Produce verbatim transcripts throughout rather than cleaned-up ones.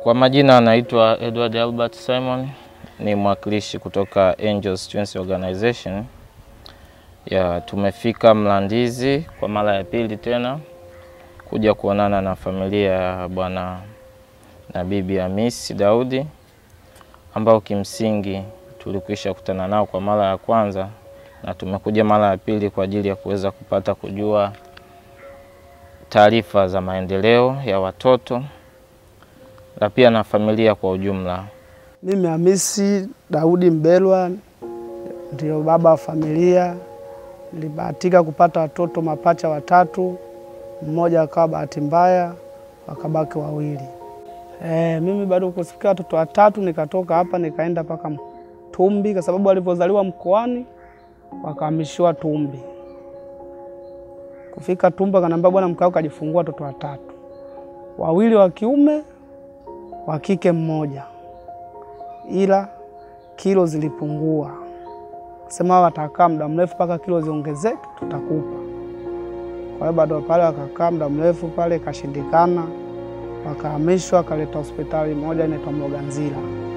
Kwa majina anaitwa Edward Albert Simon, ni mwakilishi kutoka Angels Twins Organization. Ya tumefika Mlandizi kwa mara ya pili tena kuja kuonana na familia ya bwana na bibi Hamisi Daudi, ambao kimsingi tulikwisha kutana nao kwa mara ya kwanza, na tumekuja mara ya pili kwa ajili ya kuweza kupata kujua taarifa za maendeleo ya watoto na pia na familia kwa ujumla. Mimi Hamisi Daudi Mbelwa ndio baba wa familia. Nilibahatika kupata watoto mapacha watatu, mmoja akawa bahati mbaya, wakabaki wawili. E, mimi bado kusikia watoto watatu, nikatoka hapa nikaenda paka Tumbi kwa sababu walipozaliwa mkoani wakahamishiwa Tumbi. Kufika Tumbi akaniambia bwana mkao kajifungua watoto watatu. Wawili wa kiume, wa kike mmoja. Ila kilo zilipungua. Sema watakaa muda mrefu paka kilo ziongezeke tutakupa. Kwa hiyo bado pale wakakaa muda mrefu pale kashindikana. Wakahamishwa kaleta hospitali moja inaitwa Mloganzila.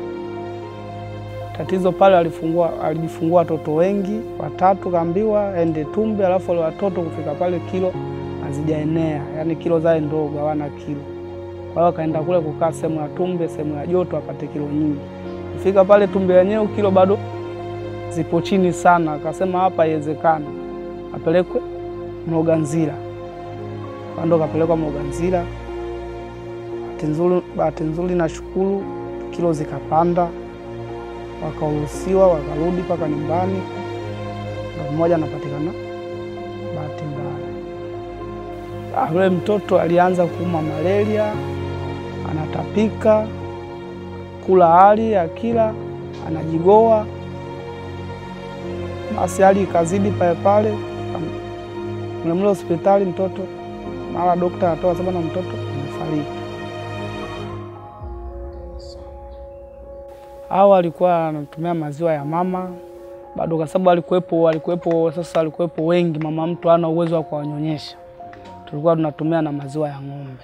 Tatizo pale alifungua alijifungua watoto wengi, watatu kaambiwa ende Tumbi, alafu wale watoto kufika pale kilo hazijaenea, yani kilo zao ndogo hawana kilo. Kwa hiyo kaenda kule kukaa sehemu ya Tumbi, sehemu ya joto apate kilo nyingi. Kufika pale Tumbi yenyewe kilo bado zipo chini sana, akasema hapa haiwezekani. Apelekwe Mloganzila. Kando kapelekwa Mloganzila. Bahati nzuri, bahati nzuri na shukuru kilo zikapanda. Wakaruhusiwa wakarudi paka nyumbani. Na mmoja anapatikana bahati mbaya. Yule mtoto alianza kuuma malaria, anatapika, kula hali akila, anajigoa. Basi hali ikazidi pale pale. Mlemle hospitali mtoto, mara daktari atoa sababu na mtoto amefariki. Hao alikuwa anatumia maziwa ya mama, bado kwa sababu alikuwepo alikuwepo sasa alikuwepo wengi, mama mtu hana uwezo wa kuwanyonyesha. Tulikuwa tunatumia na maziwa ya ng'ombe.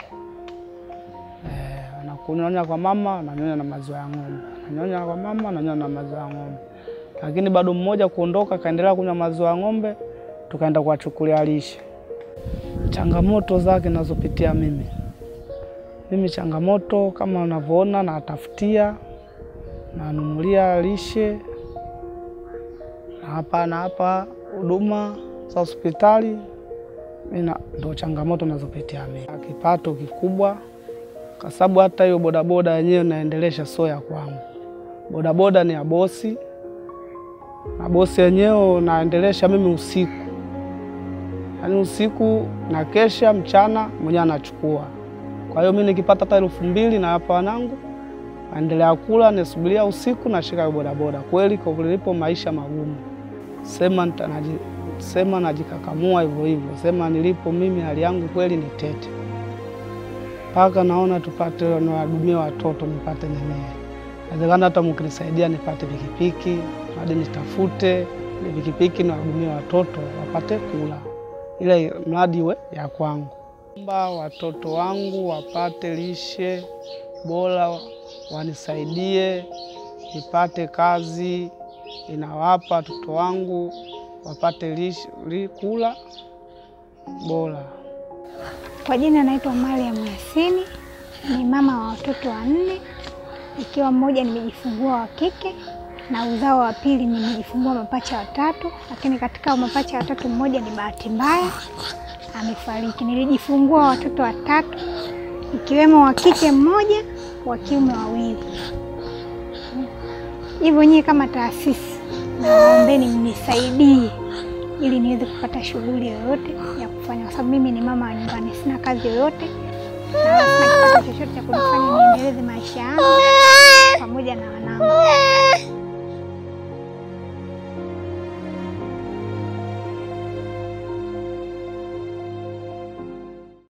Eh, anakunyonya kwa mama, ananyonya na maziwa ya ng'ombe. Ananyonya kwa mama, ananyonya na maziwa ya ng'ombe. Lakini bado mmoja kuondoka kaendelea kunywa maziwa ya ng'ombe, tukaenda kuwachukulia lishe. Changamoto zake nazopitia mimi. Mimi changamoto kama unavyoona na atafutia na nunulia lishe na hapa na hapa huduma za hospitali. Mimi ndo changamoto nazopitia mimi. Kipato kikubwa kwa sababu hata hiyo bodaboda yenyewe naendelesha soya kwangu. Bodaboda ni ya bosi. Na bosi yenyewe naendelesha mimi usiku. Yaani usiku na kesha, mchana mwenyewe anachukua. Kwa hiyo mimi nikipata hata elfu mbili na hapa wanangu naendelea kula, nisubiria usiku na shika bodaboda. Kweli kwa kulipo maisha magumu. Sema nitanaji sema najikakamua hivyo hivyo. Sema nilipo mimi hali yangu kweli ni tete. Paka naona tupate na wahudumia watoto nipate nene. Inawezekana hata mkinisaidia nipate pikipiki, hadi nitafute pikipiki na wahudumia watoto wapate kula. Ile mradi iwe ya kwangu. Naomba watoto wangu wapate lishe bora, wanisaidie nipate kazi inawapa watoto wangu wapate lishe li, kula bora. Kwa jina naitwa Mariam Yasini, ni mama wa watoto wanne, ikiwa mmoja nimejifungua wa kike na uzao wa pili nimejifungua mapacha watatu, lakini katika mapacha watatu mmoja ni bahati mbaya amefariki. Nilijifungua watoto watatu ikiwemo wa kike mmoja, wa kiume wawili. Hivyo nyinyi kama taasisi naombeni mnisaidie ili niweze kupata shughuli yoyote ya kufanya, kwa sababu mimi ni mama wa nyumbani, sina kazi yoyote na sina kipato chochote cha kunifanya niendeleze maisha yangu.